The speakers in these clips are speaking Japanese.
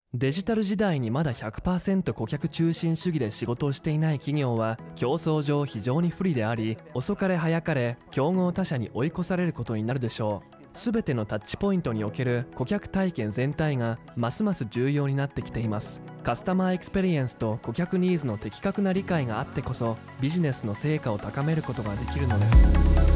デジタル時代にまだ 100% 顧客中心主義で仕事をしていない企業は競争上非常に不利であり、遅かれ早かれ競合他社に追い越されることになるでしょう。すべてのタッチポイントにおける顧客体験全体がますます重要になってきています。カスタマーエクスペリエンスと顧客ニーズの的確な理解があってこそビジネスの成果を高めることができるのです。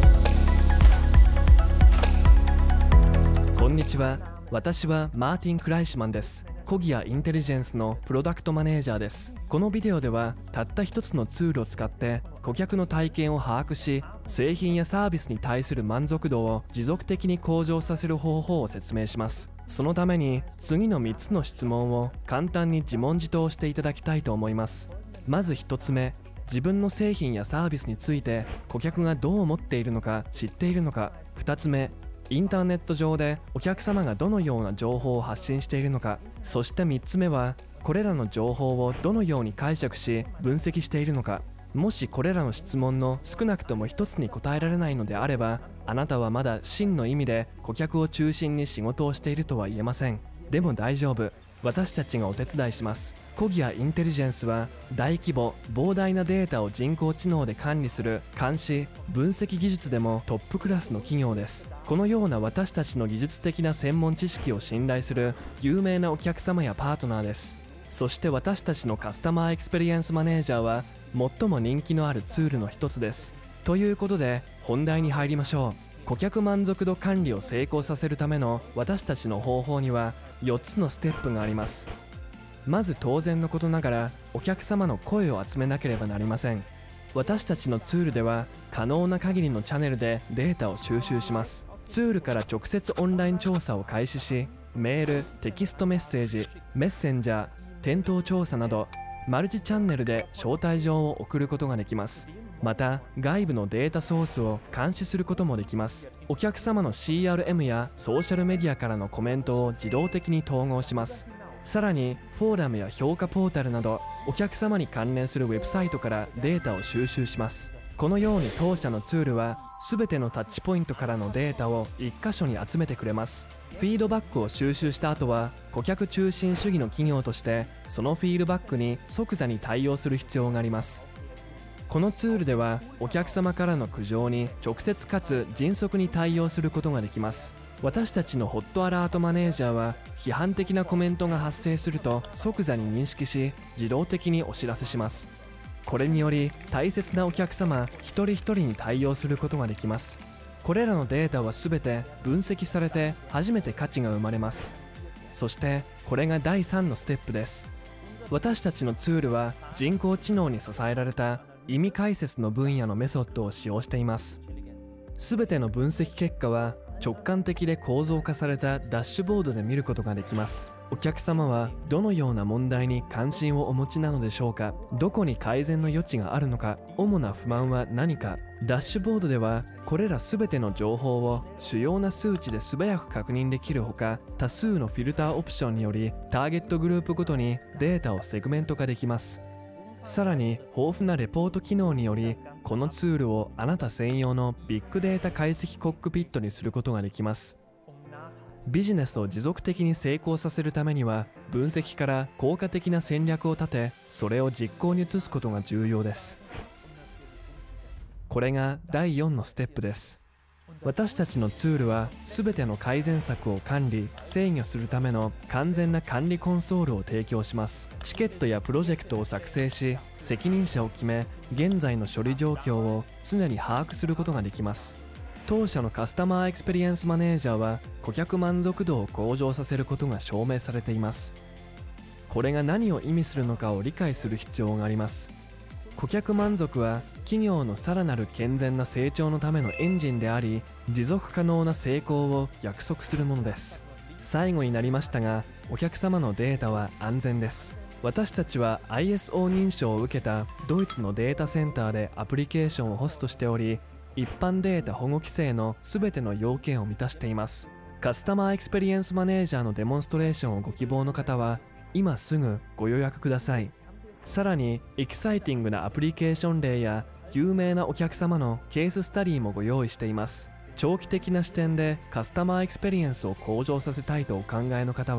こんにちは。私はマーティン・クライシュマンです。コギアインテリジェンスのプロダクトマネージャーです。このビデオではたった一つのツールを使って顧客の体験を把握し、製品やサービスに対する満足度を持続的に向上させる方法を説明します。そのために次の3つの質問を簡単に自問自答していただきたいと思います。まず1つ目、自分の製品やサービスについて顧客がどう思っているのか知っているのか。2つ目、インターネット上でお客様がどのような情報を発信しているのか。そして3つ目は、これらの情報をどのように解釈し分析しているのか。もしこれらの質問の少なくとも1つに答えられないのであれば、あなたはまだ真の意味で顧客を中心に仕事をしているとは言えません。でも大丈夫。私たちがお手伝いします。コギアインテリジェンスは大規模膨大なデータを人工知能で管理する監視・分析技術でもトップクラスの企業です。このような私たちの技術的な専門知識を信頼する有名なお客様やパートナーです。そして私たちのカスタマーエクスペリエンスマネージャーは最も人気のあるツールの一つです。ということで本題に入りましょう。顧客満足度管理を成功させるための私たちの方法には4つのステップがあります。まず当然のことながらお客様の声を集めなければなりません。私たちのツールでは可能な限りのチャンネルでデータを収集します。ツールから直接オンライン調査を開始し、メール、テキストメッセージ、メッセンジャー、店頭調査などマルチチャンネルで招待状を送ることができます。また外部のデータソースを監視することもできます。お客様の CRM やソーシャルメディアからのコメントを自動的に統合します。さらにフォーラムや評価ポータルなどお客様に関連するウェブサイトからデータを収集します。このように当社のツールは全てのタッチポイントからのデータを1箇所に集めてくれます。フィードバックを収集した後は顧客中心主義の企業としてそのフィードバックに即座に対応する必要があります。このツールではお客様からの苦情に直接かつ迅速に対応することができます。私たちのホットアラートマネージャーは批判的なコメントが発生すると即座に認識し自動的にお知らせします。これにより大切なお客様一人一人に対応することができます。これらのデータは全て分析されて初めて価値が生まれます。そしてこれが第3のステップです。私たちのツールは人工知能に支えられた意味解説の分野のメソッドを使用しています。全ての分析結果は直感的で構造化されたダッシュボードで見ることができます。お客様はどのような問題に関心をお持ちなのでしょうか。どこに改善の余地があるのか。主な不満は何か。ダッシュボードではこれら全ての情報を主要な数値で素早く確認できるほか、多数のフィルターオプションによりターゲットグループごとにデータをセグメント化できます。さらに豊富なレポート機能によりこのツールをあなた専用のビッグデータ解析コックピットにすることができます。ビジネスを持続的に成功させるためには分析から効果的な戦略を立て、それを実行に移すことが重要です。これが第4のステップです。私たちのツールは全ての改善策を管理・制御するための完全な管理コンソールを提供します。チケットやプロジェクトを作成し、責任者を決め、現在の処理状況を常に把握することができます。当社のカスタマーエクスペリエンスマネージャーは顧客満足度を向上させることが証明されています。これが何を意味するのかを理解する必要があります。顧客満足は企業のさらなる健全な成長のためのエンジンであり、持続可能な成功を約束するものです。最後になりましたが、お客様のデータは安全です。私たちは ISO 認証を受けたドイツのデータセンターでアプリケーションをホストしており、一般データ保護規制の全ての要件を満たしています。カスタマーエクスペリエンスマネージャーのデモンストレーションをご希望の方は今すぐご予約ください。さらにエキサイティングなアプリケーション例や有名なお客様のケーススタディもご用意しています。長期的な視点でカスタマーエクスペリエンスを向上させたいとお考えの方は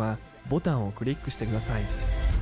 ボタンをクリックしてください。